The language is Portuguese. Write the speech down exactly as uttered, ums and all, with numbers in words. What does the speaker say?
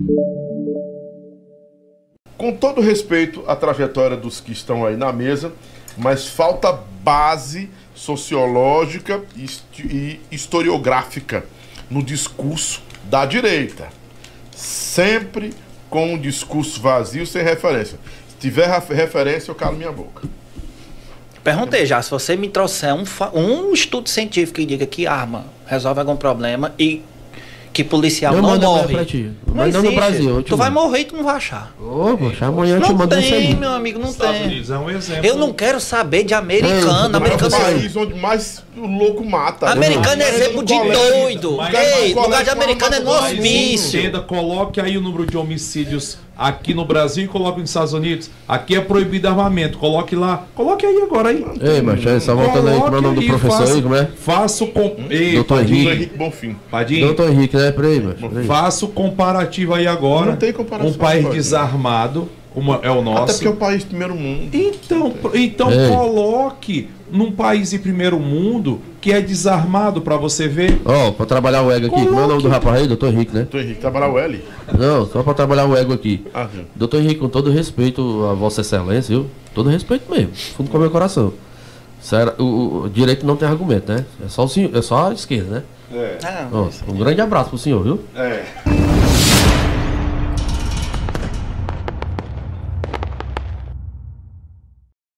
Com todo respeito à trajetória dos que estão aí na mesa, mas falta base sociológica e historiográfica no discurso da direita. Sempre com um discurso vazio, sem referência. Se tiver referência, eu calo minha boca. Perguntei já, se você me trouxer um, um estudo científico que diga que arma resolve algum problema e que policial eu não mando morre. Pra ti. Mas não no Brasil. Tu vai morrer e tu não vai achar. Ô, poxa, amanhã eu te não mando tem, isso aí. meu amigo, não Estados tem. Unidos é um exemplo. Eu não quero saber de americano. É americano o país onde mais o louco mata. Americano é exemplo de doido. Ei, lugar de americano é no hospício. Entenda, coloque aí o número de homicídios aqui no Brasil e coloque nos Estados Unidos. Aqui é proibido armamento. Coloque lá. Coloque aí agora aí. Ei, mas só voltando aí, como é o nome do professor aí, como é? Faço com. Ei, doutor Henrique. Henrique Bonfim. Padinho. doutor Henrique, né? Peraí, mas. Faço comparativo aí agora. Não tem comparação. Um país pode. desarmado, como é o nosso. Até porque é o país primeiro mundo. Então, então coloque num país de primeiro mundo que é desarmado pra você ver. Ó, oh, pra trabalhar o ego aqui, como é o nome do rapaz aí? doutor Henrique, né? doutor Henrique, trabalhar o L? Não, só pra trabalhar o ego aqui. Ah, sim. doutor Henrique, com todo respeito a Vossa Excelência, viu? Todo respeito mesmo, fundo com o meu coração. Sério, o, o direito não tem argumento, né? É só, o senhor, é só a esquerda, né? É. Ó, um grande abraço pro senhor, viu? É.